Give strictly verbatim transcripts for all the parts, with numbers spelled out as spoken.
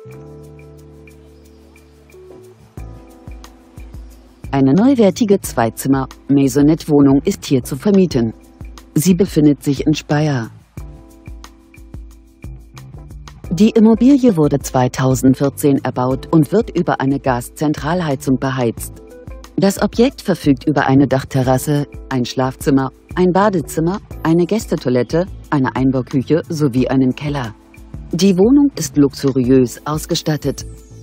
Eine neuwertige Zweizimmer-Maisonette-Wohnung ist hier zu vermieten. Sie befindet sich in Speyer. Die Immobilie wurde zweitausendvierzehn erbaut und wird über eine Gaszentralheizung beheizt. Das Objekt verfügt über eine Dachterrasse, ein Schlafzimmer, ein Badezimmer, eine Gästetoilette, eine Einbauküche sowie einen Keller. Die Wohnung ist luxuriös ausgestattet.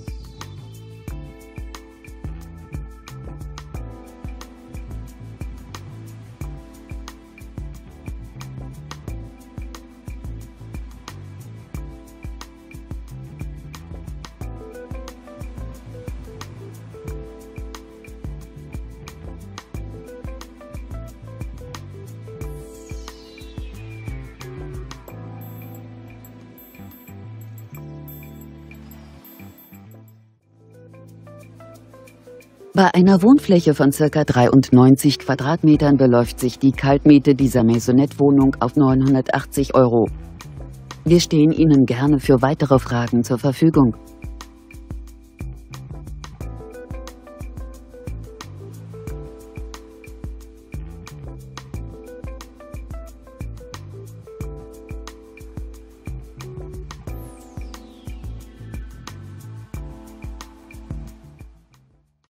Bei einer Wohnfläche von ca. dreiundneunzig Quadratmetern beläuft sich die Kaltmiete dieser Maisonette-Wohnung auf neunhundertachtzig Euro. Wir stehen Ihnen gerne für weitere Fragen zur Verfügung.